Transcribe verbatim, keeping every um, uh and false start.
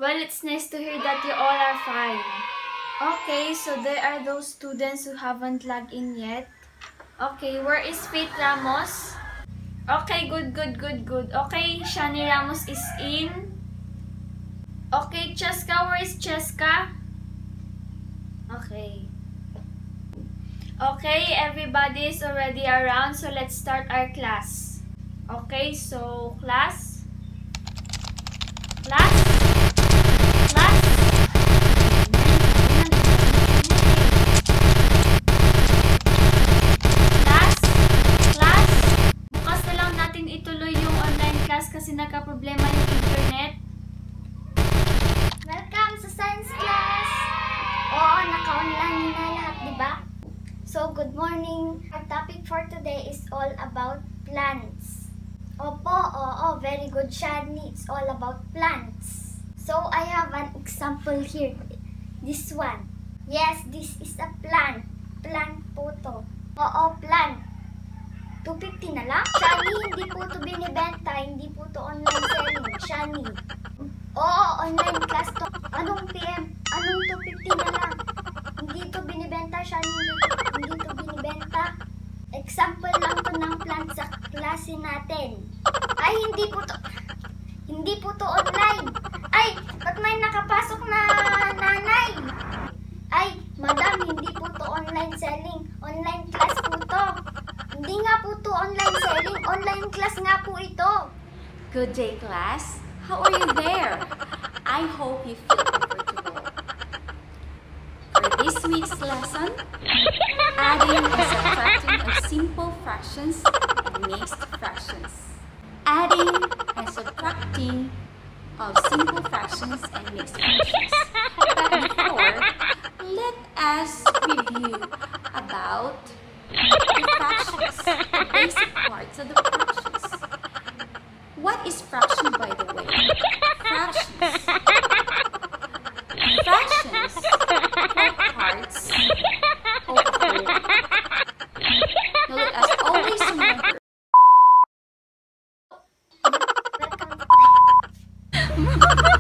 Well, it's nice to hear that you all are fine. Okay, so there are those students who haven't logged in yet. Okay, where is Faith Ramos? Okay, good, good, good, good. Okay, Shanie Ramos is in. Okay, Cheska, where is Cheska? Okay. Okay, everybody is already around, so let's start our class. Okay, so class. Class. Class. Class. Class. Bukas na lang natin ituloy yung online class kasi nagka-problema yung internet. Welcome sa science class! Oo, naka-online na lahat, di ba? So, good morning. Our topic for today is all about plants. Opo, oo, very good, Shanie. It's all about plants. So, I have an example here. This one. Yes, this is a plant. Plant po to. Oo, plant. two fifty na lang? Shanie, hindi po to binibenta. Hindi po to online selling. Shanie. Oo, online class to. Anong P M? Anong two fifty na lang? Hindi to binibenta, Shanie. Hindi to binibenta. Example lang to ng plant sa klase natin. Ay, hindi po to. Hindi po to online. Ay, ba't may nakapasok na nanay? Ay, madam, hindi po to online selling. Online class po to. Hindi nga po to online selling. Online class nga po ito. Good day, class. How are you there? I hope you feel comfortable. For this week's lesson, adding and subtracting of simple fractions and mixed fractions. Adding and subtracting of simple fractions and mixed fractions. But before, let us review about the fractions, the basic parts of the fractions. What is fraction, by the way? Fractions. Fractions are parts of a whole. Now let us always remember. Welcome.